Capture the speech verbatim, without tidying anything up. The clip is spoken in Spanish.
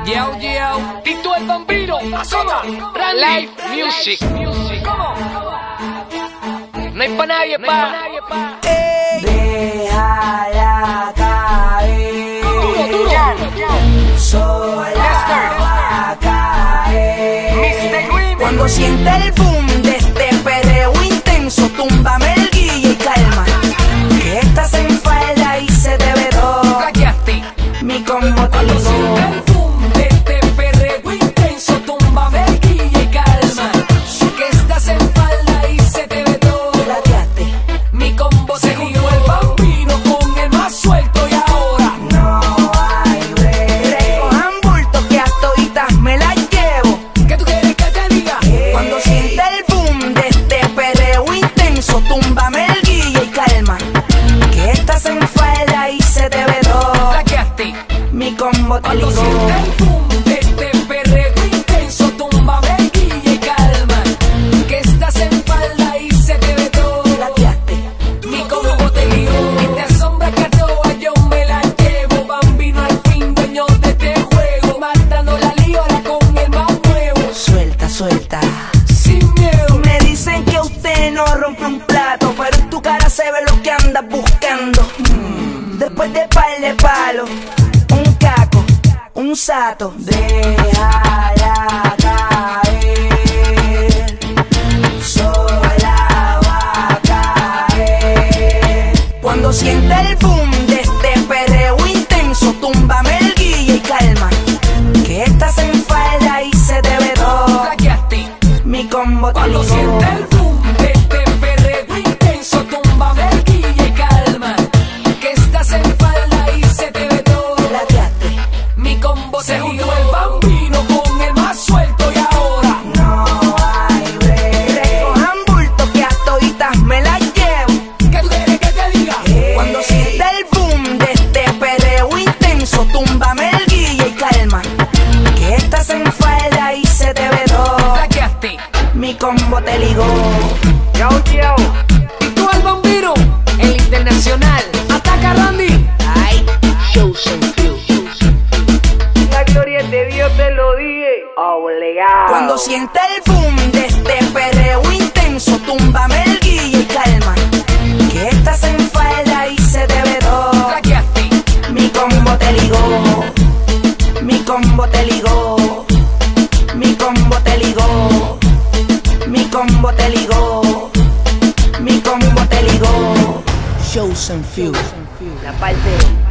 Yo, yo, Tito el Bambino, Azota, Live Music. ¿Cómo? No hay pa' nadie, pa'. Déjala caer. Duro, duro. Sola va a caer. mister Green. Cuando sienta el boom de este perreo intenso, túmbame el guille y calma. Que estás en falda y se te ve todo. Flaqueaste. Mi combo te Cuando ligó. sienta el boom de este perreo intenso, túmbame el guille y calma. Que estás en falda y se te ve todo. Flaqueaste. Mi combo se juntó el Bambino con el más suelto y ahora No hay break. Recojan bultos que a toditas me las llevo. ¿qué tú quieres que te diga? Cuando sienta el boom de este perreo intenso, túmbame el guille y calma. Que estás en falda y se te ve todo. Flaqueaste. Mi combo te Cuando ligó. sienta el boom de este perreo intenso, túmbame el guille y calma. Que estás en falda y se te ve todo. Flaqueaste. Mi combo te ligó. Esta sombra que a todas yo me la llevo. Bambino al fin, dueño de este juego. Matando la liora con el más nuevo. Suelta, suelta. Sin miedo. Me dicen que usted no rompe un plato, pero en tu cara se ve lo que andas buscando. Mm. Después de par de palos, un caco, un sato. Déjala caer. Sola va a caer. Cuando sienta el boom de este perreo intenso, túmbame el guille y calma. Que estás en falda y se te ve todo. Flaqueaste. Mi combo te Cuando ligó. sienta el boom de este perreo intenso, túmbame el guille y calma. Que estás en falda y se te ve todo. Flaqueaste. Mi combo se juntó el Bambino con el más suelto y ahora No hay break. Recojan bultos que a toditas me las llevo. ¿qué tú quieres que te diga? Cuando sienta el boom de este perreo intenso, túmbame el guille y calma. Que estás en falda y se te ve todo. Flaqueaste. Mi combo te ligó. Yo, yo. Y tú el Bambino, el internacional. Ataca Randy. Ay, La gloria de Dios te lo dije. Obligado. cuando sienta el boom de este perreo intenso, túmbame el guille y calma. Que estás en falda y se te ve todo. Flaqueaste. Mi combo te ligó. Mi combo te ligó. Mi combo te ligó. Mi combo te ligó. Mi combo te ligó. Shows and Few. La parte